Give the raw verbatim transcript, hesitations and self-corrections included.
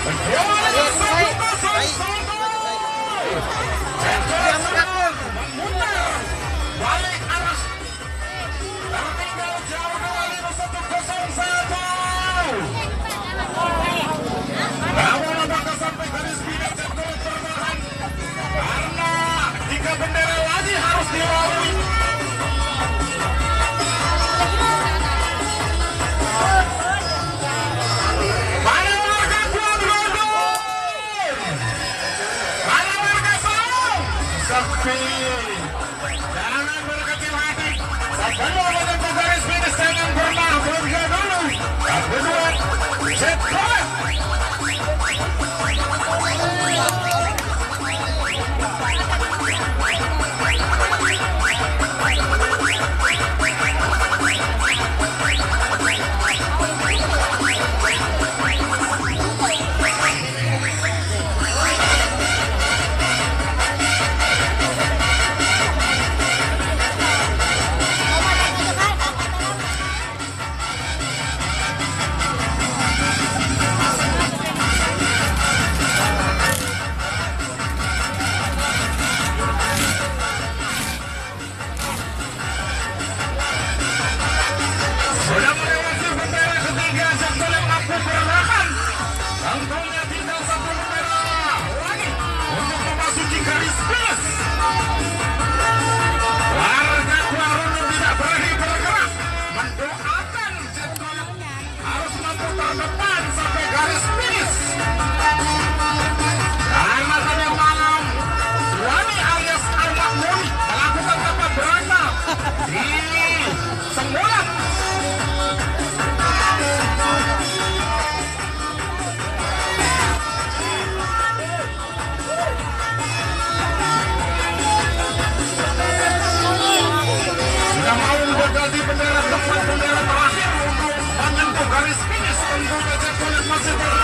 Bendera lagi harus dilalui. Mana warga Kulon Progo? Mana warga Solo? Sepi. Jangan berkecil hati. Sebelum menyentuh garis finish jangan pernah berusaha dulu. Yang kedua, set point. Tentunya tinggal satu bendera lagi untuk memasuki garis finish. Warga Kuarunun tidak berani bergerak, mendoakan Jetkolek harus mampu terdepan sampai garis finish. Karena tadi malam suami alias almarhum melakukan tata berantak di Sembulan. Ganti bendera tempat bendera terakhir untuk menyentuh garis finish. Tentunya Jetkolek masih ber